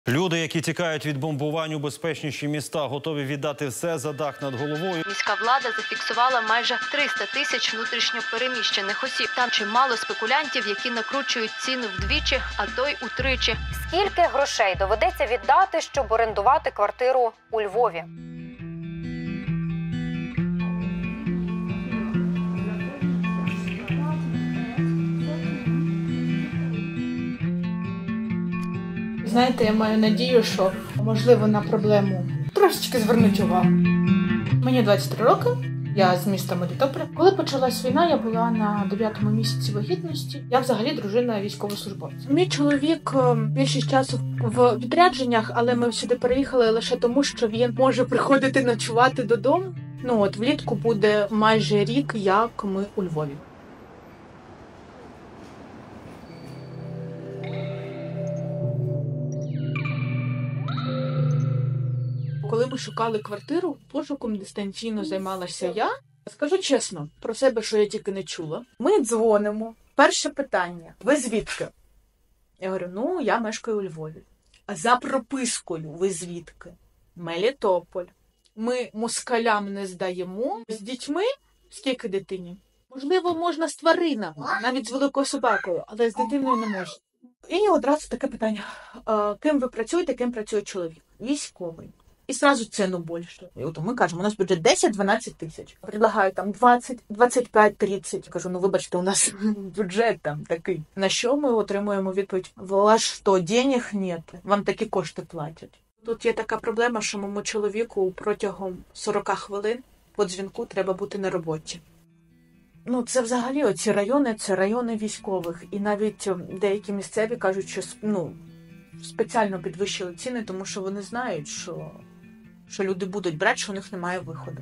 Люди, які тікають від бомбувань у безпечніші міста, готові віддати все за дах над головою. Міська влада зафіксувала майже 300 тисяч внутрішньопереміщених осіб. Там чимало спекулянтів, які накручують ціни вдвічі, а то й утричі. Скільки грошей доведеться віддати, щоб орендувати квартиру у Львові? Знаєте, я маю надію, що, можливо, на проблему трошечки звернуть увагу. Мені 23 роки, я з міста Мелітополя. Коли почалась війна, я була на 9-му місяці вагітності. Я взагалі дружина військовослужбовця. Мій чоловік більшість часу в відрядженнях, але ми сюди переїхали лише тому, що він може приходити ночувати додому. Влітку буде майже рік, як ми у Львові. Коли ми шукали квартиру, пошуком дистанційно займалася я. Скажу чесно, про себе, що я тільки не чула. Ми дзвонимо. Перше питання. Ви звідки? Я говорю, я мешкаю у Львові. А за пропискою ви звідки? Мелітополь. Ми москалям не здаємо. З дітьми? Скільки дитині? Можливо, можна з тваринами, навіть з великою собакою, але з дитиною не можна. І одразу таке питання. Ким ви працюєте, ким працює чоловік? Військовий. І сразу ціну більше. І от ми кажемо, у нас бюджет 10-12 тисяч. Предлагаю там 20, 25, 30. Кажу, вибачте, у нас бюджет там такий. На що ми отримуємо відповідь? У вас що, денег нет? Вам такі кошти платять. Тут є така проблема, що моєму чоловіку протягом 40 хвилин по дзвінку треба бути на роботі. Це взагалі оці райони, це райони військових. І навіть деякі місцеві кажуть, що спеціально підвищили ціни, тому що вони знають, що люди будуть брати, що у них немає виходу.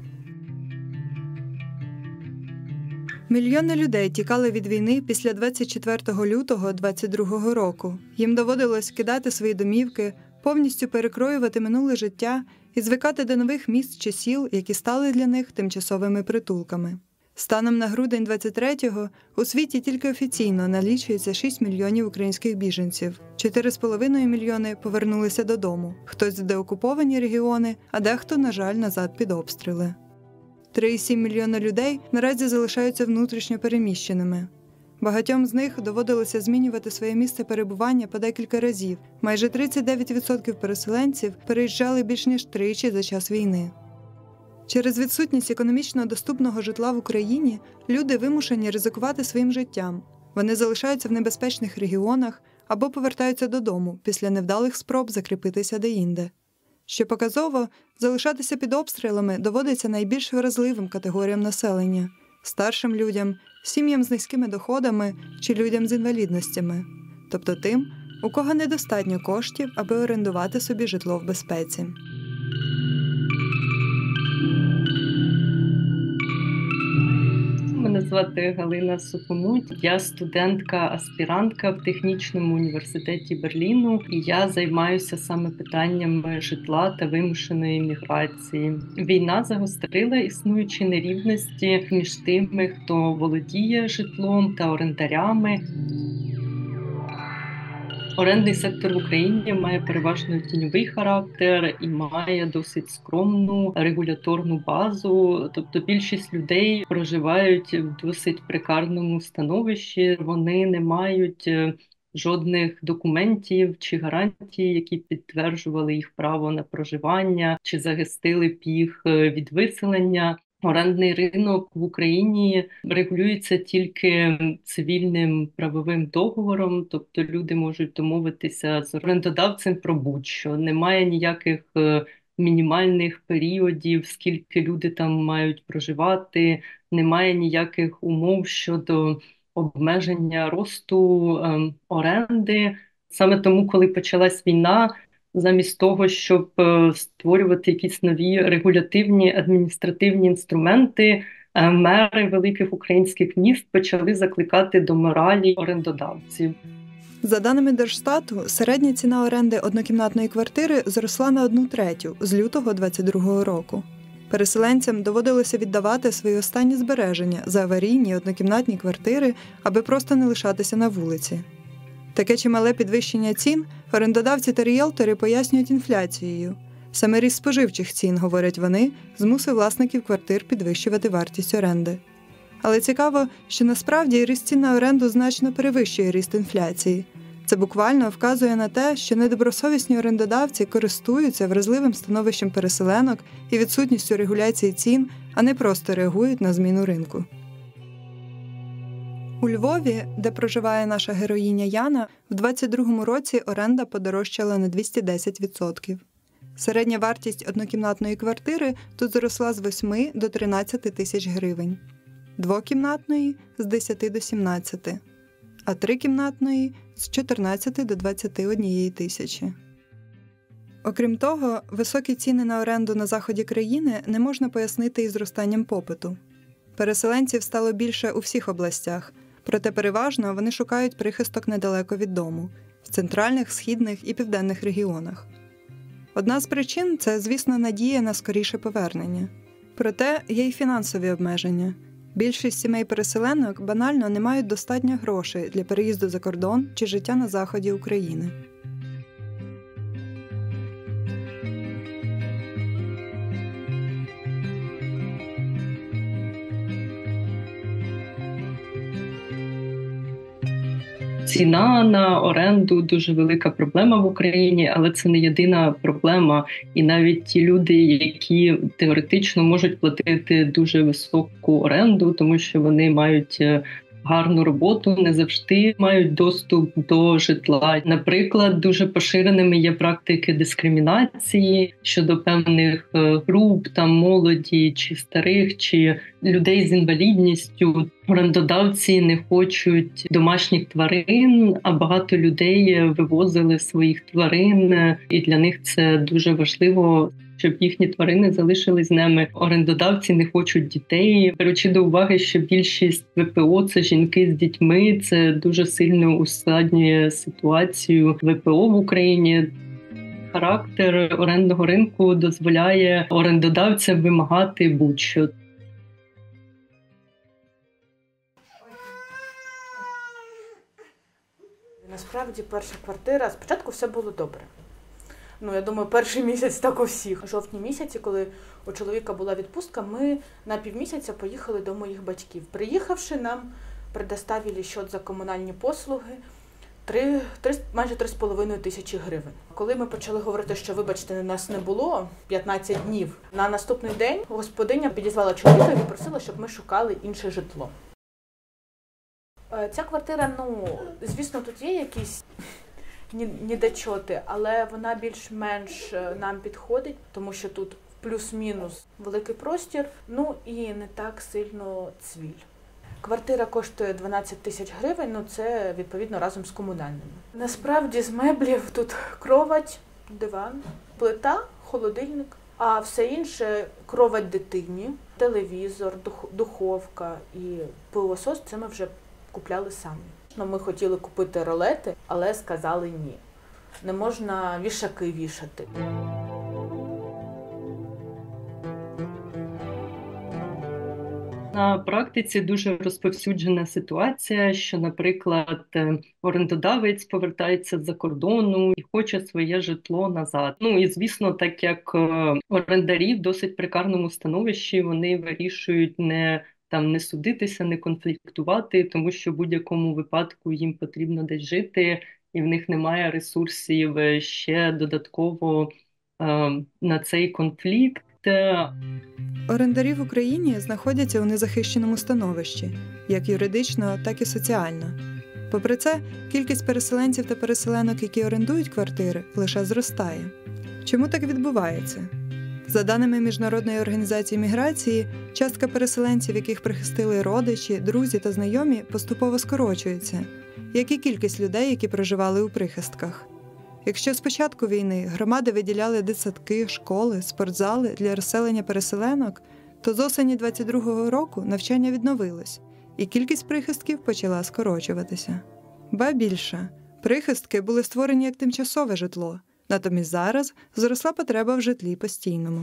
Мільйони людей тікали від війни після 24 лютого 2022 року. Їм доводилось кидати свої домівки, повністю перекроювати минуле життя і звикати до нових міст чи сіл, які стали для них тимчасовими притулками. Станом на грудень 23-го у світі тільки офіційно налічується 6 мільйонів українських біженців. 4,5 мільйони повернулися додому. Хтось в деокуповані регіони, а дехто, на жаль, назад під обстріли. 3,7 мільйона людей наразі залишаються внутрішньо переміщеними. Багатьом з них доводилося змінювати своє місце перебування по декілька разів. Майже 39% переселенців переїжджали більш ніж тричі за час війни. Через відсутність економічно доступного житла в Україні люди вимушені ризикувати своїм життям. Вони залишаються в небезпечних регіонах або повертаються додому після невдалих спроб закріпитися деінде. Що показово, залишатися під обстрілами доводиться найбільш вразливим категоріям населення – старшим людям, сім'ям з низькими доходами чи людям з інвалідностями, тобто тим, у кого недостатньо коштів, аби орендувати собі житло в безпеці. Мене звати Галина Супонуть. Я студентка-аспірантка в технічному університеті Берліну, і я займаюся саме питаннями житла та вимушеної міграції. Війна загострила існуючі нерівності між тими, хто володіє житлом та орендарями. Орендний сектор в Україні має переважно тіньовий характер і має досить скромну регуляторну базу. Тобто більшість людей проживають в досить прекарному становищі. Вони не мають жодних документів чи гарантій, які підтверджували їх право на проживання чи захистили б їх від виселення. Орендний ринок в Україні регулюється тільки цивільним правовим договором, тобто люди можуть домовитися з орендодавцем про будь-що. Немає ніяких мінімальних періодів, скільки люди там мають проживати, немає ніяких умов щодо обмеження росту оренди. Саме тому, коли почалась війна, замість того, щоб створювати якісь нові регулятивні адміністративні інструменти, мери великих українських міст почали закликати до моралі орендодавців. За даними Держстату, середня ціна оренди однокімнатної квартири зросла на 1/3 з лютого 2022 року. Переселенцям доводилося віддавати свої останні збереження за аварійні однокімнатні квартири, аби просто не лишатися на вулиці. Таке чимале підвищення цін орендодавці та ріелтори пояснюють інфляцією. Саме ріст споживчих цін, говорять вони, змусив власників квартир підвищувати вартість оренди. Але цікаво, що насправді ріст цін на оренду значно перевищує ріст інфляції. Це буквально вказує на те, що недобросовісні орендодавці користуються вразливим становищем переселенок і відсутністю регуляції цін, а не просто реагують на зміну ринку. У Львові, де проживає наша героїня Яна, в 2022 році оренда подорожчала на 210%. Середня вартість однокімнатної квартири тут зросла з 8 до 13 тисяч гривень, двокімнатної – з 10 до 17, а трикімнатної – з 14 до 21 тисячі. Окрім того, високі ціни на оренду на заході країни не можна пояснити і зростанням попиту. Переселенців стало більше у всіх областях, проте переважно вони шукають прихисток недалеко від дому – в центральних, східних і південних регіонах. Одна з причин – це, звісно, надія на скоріше повернення. Проте є й фінансові обмеження. Більшість сімей-переселенок банально не мають достатньо грошей для переїзду за кордон чи життя на заході України. Ціна на оренду дуже велика проблема в Україні, але це не єдина проблема. І навіть ті люди, які теоретично можуть платити дуже високу оренду, тому що вони мають гарну роботу, не завжди мають доступ до житла. Наприклад, дуже поширеними є практики дискримінації щодо певних груп, там молоді, чи старих, чи людей з інвалідністю. Орендодавці не хочуть домашніх тварин, а багато людей вивозили своїх тварин, і для них це дуже важливо, щоб їхні тварини залишились з ними. Орендодавці не хочуть дітей. Беручи до уваги, що більшість ВПО – це жінки з дітьми, це дуже сильно ускладнює ситуацію ВПО в Україні. Характер орендного ринку дозволяє орендодавцям вимагати будь-що. Насправді, перша квартира, спочатку все було добре. Я думаю, перший місяць так у всіх. У жовтні місяці, коли у чоловіка була відпустка, ми на півмісяця поїхали до моїх батьків. Приїхавши, нам предоставили счет за комунальні послуги майже 3,5 тисячі гривень. Коли ми почали говорити, що, вибачте, нас не було 15 днів, на наступний день господиня підізвала чоловіка і попросила, щоб ми шукали інше житло. Ця квартира, звісно, тут є якісь недочоти, але вона більш-менш нам підходить, тому що тут плюс-мінус великий простір, і не так сильно цвіль. Квартира коштує 12 тисяч гривень, це, відповідно, разом з комунальними. Насправді, з меблів тут кровать, диван, плита, холодильник, а все інше – кровать дитині, телевізор, духовка і пилосос – це ми вже купляли самі. Ми хотіли купити ролети, але сказали ні. Не можна вішаки вішати. На практиці дуже розповсюджена ситуація, що, наприклад, орендодавець повертається з-за кордону і хоче своє житло назад. І, звісно, так як орендарі в досить прикарному становищі, вони вирішують не судитися, не конфліктувати, тому що в будь-якому випадку їм потрібно десь жити, і в них немає ресурсів ще додатково на цей конфлікт. Орендарі в Україні знаходяться у незахищеному становищі, як юридично, так і соціально. Попри це, кількість переселенців та переселенок, які орендують квартири, лише зростає. Чому так відбувається? За даними Міжнародної організації міграції, частка переселенців, яких прихистили родичі, друзі та знайомі, поступово скорочується, як і кількість людей, які проживали у прихистках. Якщо з початку війни громади виділяли дитсадки, школи, спортзали для розселення переселенок, то з осені 2022 року навчання відновилось, і кількість прихистків почала скорочуватися. Ба більше, прихистки були створені як тимчасове житло, натомість зараз зросла потреба в житлі постійному.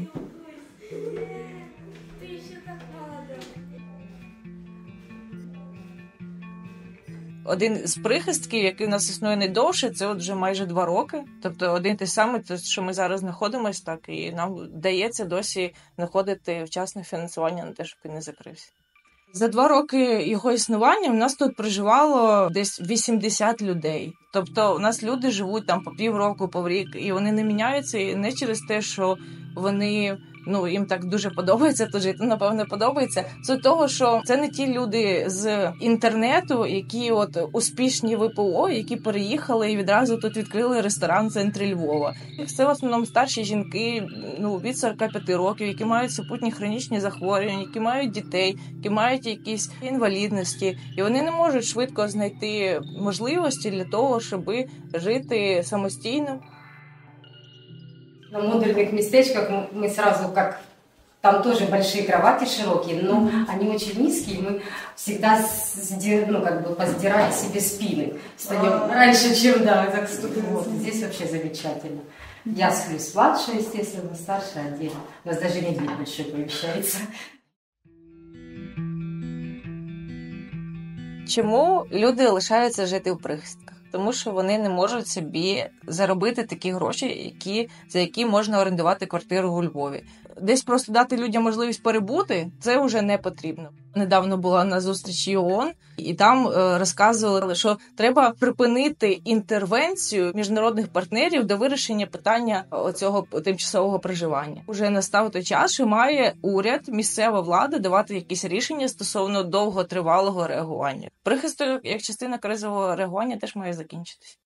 Один з прихистків, який у нас існує найдовше, це от вже майже 2 роки. Тобто один той самий, те, що ми зараз знаходимося, так, і нам вдається досі знаходити вчасне фінансування на те, щоб він не закрився. За 2 роки його існування в нас тут проживало десь 80 людей. Тобто у нас люди живуть там по півроку, по рік, і вони не міняються, і не через те, що вони... їм так дуже подобається тут жити, напевно, подобається. З того, що це не ті люди з інтернету, які от успішні ВПО, які переїхали і відразу тут відкрили ресторан в центрі Львова. Це в основному старші жінки, від 45 років, які мають супутні хронічні захворювання, які мають дітей, які мають якісь інвалідності. І вони не можуть швидко знайти можливості для того, щоб жити самостійно. На модульных местечках мы сразу там тоже большие кровати широкие, но они очень низкие, мы всегда поздирали себе спины. Встаем раньше, чем вот. Здесь вообще замечательно. Я сплю с младшей, естественно, старшая отдельно. У нас даже медведь большой помещается. Чому люди лишаються жити в прихистках? Тому що вони не можуть собі заробити такі гроші, за які можна орендувати квартиру у Львові. Десь просто дати людям можливість перебути – це вже не потрібно. Недавно була на зустрічі ООН, і там розказували, що треба припинити інтервенцію міжнародних партнерів до вирішення питання цього тимчасового проживання. Уже настав той час, що має уряд, місцева влада давати якісь рішення стосовно довготривалого реагування. Прихисток, як частина кризового реагування, теж має закінчитись.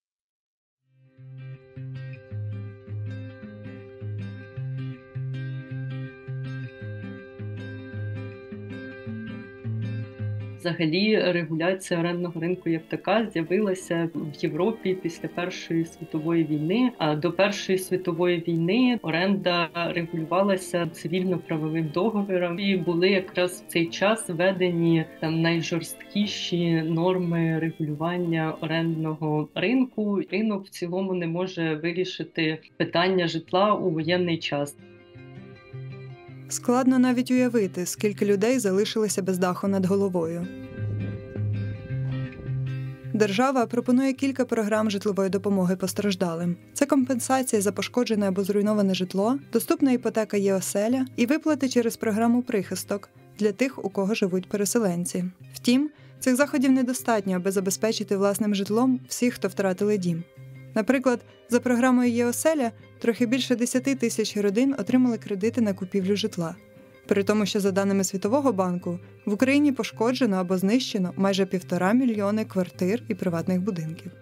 Взагалі, регуляція орендного ринку як така з'явилася в Європі після Першої світової війни. А до Першої світової війни оренда регулювалася цивільно-правовим договором, і були якраз в цей час введені найжорсткіші норми регулювання орендного ринку. Ринок в цілому не може вирішити питання житла у воєнний час. Складно навіть уявити, скільки людей залишилися без даху над головою. Держава пропонує кілька програм житлової допомоги постраждалим. Це компенсація за пошкоджене або зруйноване житло, доступна іпотека «Є-оселя» і виплати через програму «Прихисток» для тих, у кого живуть переселенці. Втім, цих заходів недостатньо, аби забезпечити власним житлом всіх, хто втратили дім. Наприклад, за програмою «Є-оселя» трохи більше 10 тисяч родин отримали кредити на купівлю житла. При тому, що за даними Світового банку, в Україні пошкоджено або знищено майже 1,5 мільйони квартир і приватних будинків.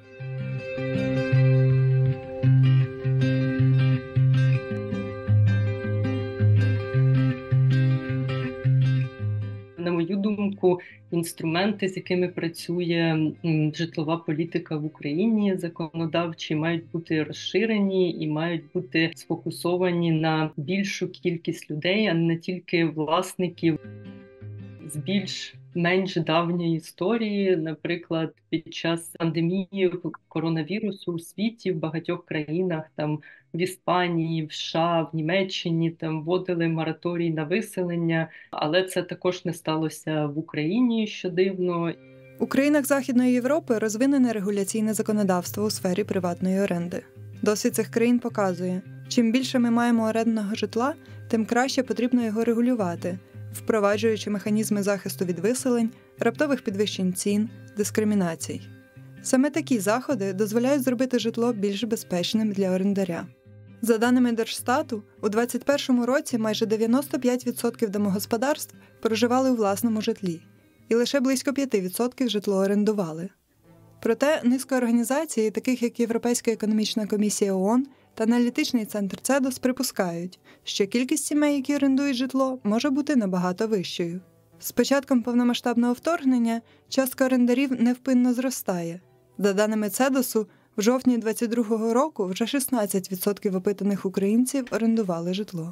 На мою думку, інструменти, з якими працює житлова політика в Україні, законодавчі, мають бути розширені і мають бути сфокусовані на більшу кількість людей, а не тільки власників з менш давньої історії. Наприклад, під час пандемії коронавірусу у світі в багатьох країнах, там в Іспанії, в США, в Німеччині, там вводили мораторій на виселення, але це також не сталося в Україні, що дивно. У країнах Західної Європи розвинене регуляційне законодавство у сфері приватної оренди. Досвід цих країн показує, чим більше ми маємо орендного житла, тим краще потрібно його регулювати, впроваджуючи механізми захисту від виселень, раптових підвищень цін, дискримінацій. Саме такі заходи дозволяють зробити житло більш безпечним для орендаря. За даними Держстату, у 2021 році майже 95% домогосподарств проживали у власному житлі, і лише близько 5% житло орендували. Проте низка організацій, таких як Європейська економічна комісія ООН та аналітичний центр CEDOS, припускають, що кількість сімей, які орендують житло, може бути набагато вищою. З початком повномасштабного вторгнення частка орендарів невпинно зростає. За даними CEDOS, в жовтні 2022 року вже 16% опитаних українців орендували житло.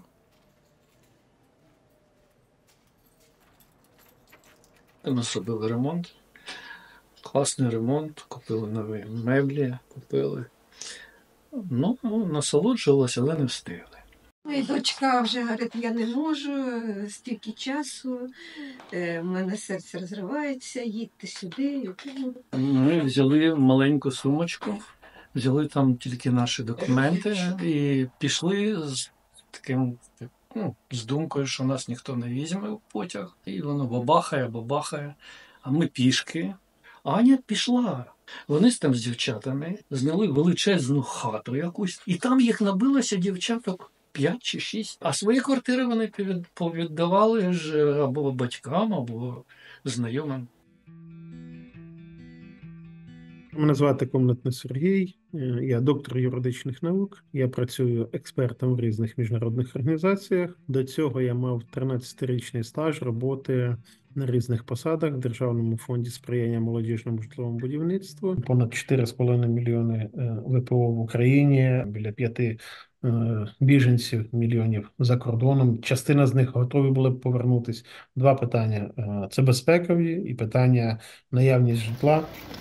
Ми зробили ремонт. Класний ремонт, купили нові меблі, насолоджувалися, але не встигли. І дочка вже говорить, я не можу, стільки часу, в мене серце розривається, їдьте сюди. Ми взяли маленьку сумочку, взяли там тільки наші документи і пішли з таким, з думкою, що нас ніхто не візьме в потяг. І воно бабахає, а ми пішки. А Аня пішла. Вони з дівчатами зняли величезну хату якусь, і там їх набилося дівчаток 5 чи 6. А свої квартири вони повіддавали ж або батькам, або знайомим. Мене звати Комнатний Сергій, я доктор юридичних наук, я працюю експертом в різних міжнародних організаціях. До цього я мав 13-річний стаж роботи на різних посадах в Державному фонді сприяння молодіжному житловому будівництву. Понад 4,5 мільйони ВПО в Україні, біля 5 біженців мільйонів за кордоном. Частина з них готові були б повернутися. 2 питання – це безпекові і питання наявність житла.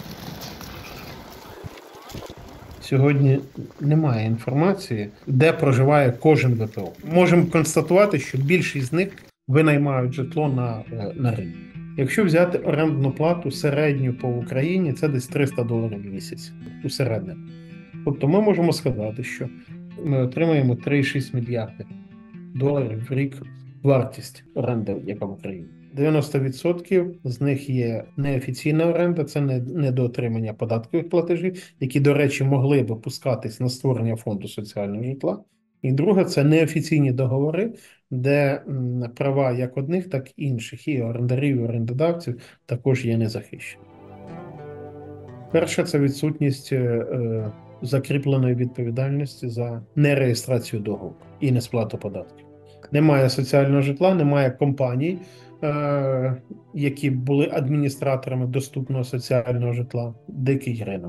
Сьогодні немає інформації, де проживає кожен ВПО. Можемо констатувати, що більшість з них винаймають житло на ринку. Якщо взяти орендну плату середню по Україні, це десь $300 в місяць усередньо. Тобто ми можемо сказати, що ми отримаємо 3,6 мільярди доларів в рік вартість оренди, яка в Україні. 90% з них є неофіційна оренда, це недоотримання податкових платежів, які, до речі, могли б опускатись на створення фонду соціального житла. І друге – це неофіційні договори, де права як одних, так і інших, і орендарів, і орендодавців також є незахищені. Перше – це відсутність закріпленої відповідальності за нереєстрацію договору і несплату податків. Немає соціального житла, немає компаній, які були адміністраторами доступного соціального житла. Дикий ринок.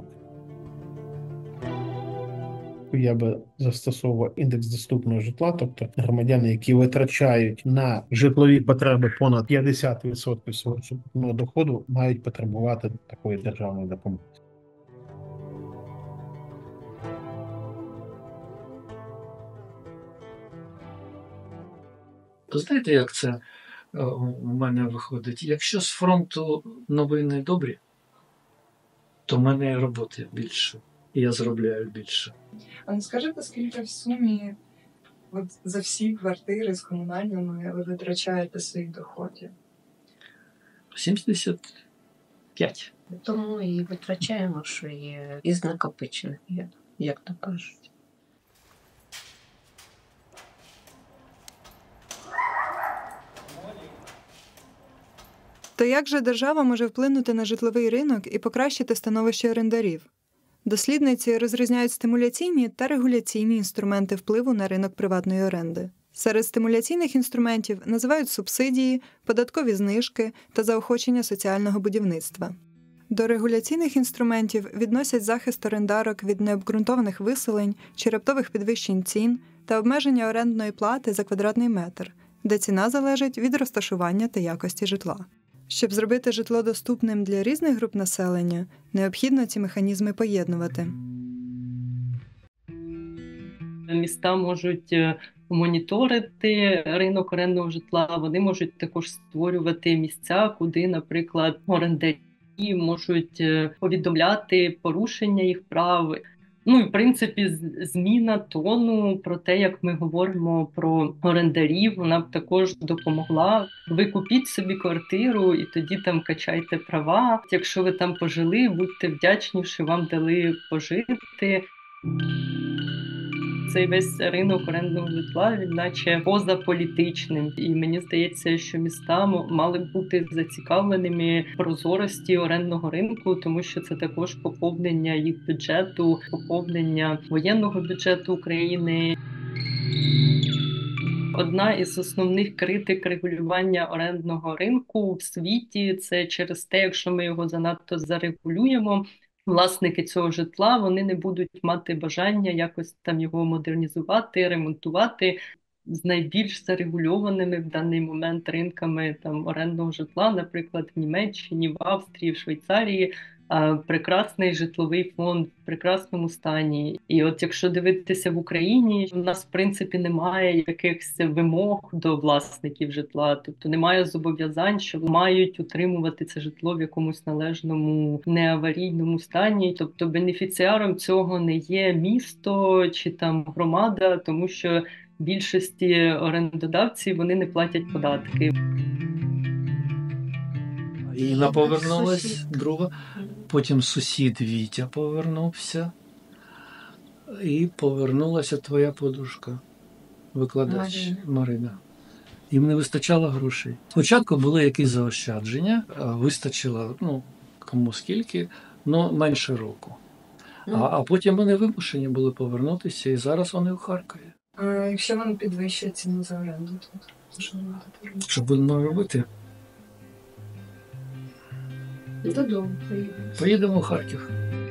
Я би застосовував індекс доступного житла, тобто громадяни, які витрачають на житлові потреби понад 50% свого сукупного доходу, мають потребувати такої державної допомоги. Знаєте, як це у мене виходить? Якщо з фронту новини добрі, то в мене роботи більше, і я заробляю більше. А не скажете, скільки в сумі за всі квартири з комунальними ви витрачаєте своїх доходів? 75. Тому і витрачаємо, що є із накопичених, як то кажуть. То як же держава може вплинути на житловий ринок і покращити становище орендарів? Дослідниці розрізняють стимуляційні та регуляційні інструменти впливу на ринок приватної оренди. Серед стимуляційних інструментів називають субсидії, податкові знижки та заохочення соціального будівництва. До регуляційних інструментів відносять захист орендарок від необґрунтованих виселень чи раптових підвищень цін та обмеження орендної плати за квадратний метр, де ціна залежить від розташування та якості житла. Щоб зробити житло доступним для різних груп населення, необхідно ці механізми поєднувати. Міста можуть моніторити ринок орендного житла, вони можуть також створювати місця, куди, наприклад, орендарі можуть повідомляти порушення їх прав. Ну і, в принципі, зміна тону про те, як ми говоримо про орендарів, вона б також допомогла. Ви купіть собі квартиру і тоді там качайте права. Якщо ви там пожили, будьте вдячні, що вам дали пожити. Цей весь ринок орендного житла, він наче позаполітичним. І мені здається, що міста мали б бути зацікавленими в прозорості орендного ринку, тому що це також поповнення їх бюджету, поповнення воєнного бюджету України. Одна із основних критик регулювання орендного ринку в світі – це через те, якщо ми його занадто зарегулюємо, власники цього житла, вони не будуть мати бажання якось там його модернізувати, ремонтувати. З найбільш зарегульованими в даний момент ринками там орендного житла, наприклад, в Німеччині, в Австрії, в Швейцарії, прекрасний житловий фонд в прекрасному стані. І от якщо дивитися в Україні, у нас в принципі немає якихось вимог до власників житла, тобто немає зобов'язань, що мають утримувати це житло в якомусь належному неаварійному стані. Тобто бенефіціаром цього не є місто чи там громада, тому що більшості орендодавців вони не платять податки. Інна повернулась, друга. Потім сусід Вітя повернувся. І повернулася твоя подружка, викладач Марина. Їм не вистачало грошей. Спочатку були якісь заощадження, вистачило, кому скільки, але менше року. А потім вони вимушені були повернутися, і зараз вони в Харкові. А якщо вам підвищують ціну за оренду, то що ви будете робити? Що будемо робити? Додому поїдемо. Поїдемо в Харків.